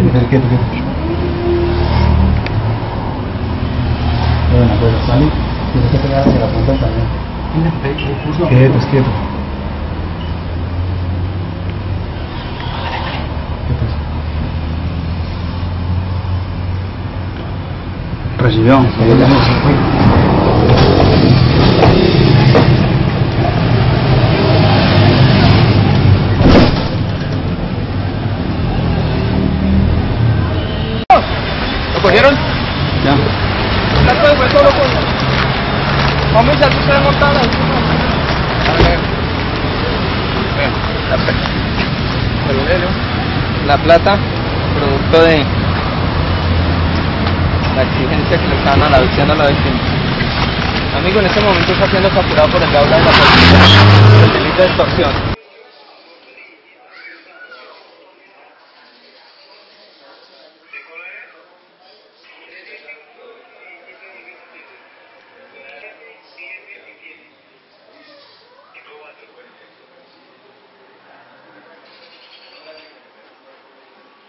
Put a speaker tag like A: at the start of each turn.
A: Quieto. Bueno, pues sale. Tienes que pegar hacia la punta del camión. Quieto. Recibió.
B: ¿Lo cogieron?
A: Ya.
B: Fue solo con... Vamos a hacer ustedes montadas. La plata, producto de la exigencia que le estaban a la víctima. Amigo, en este momento está siendo capturado por el aula de la policía por el delito de extorsión.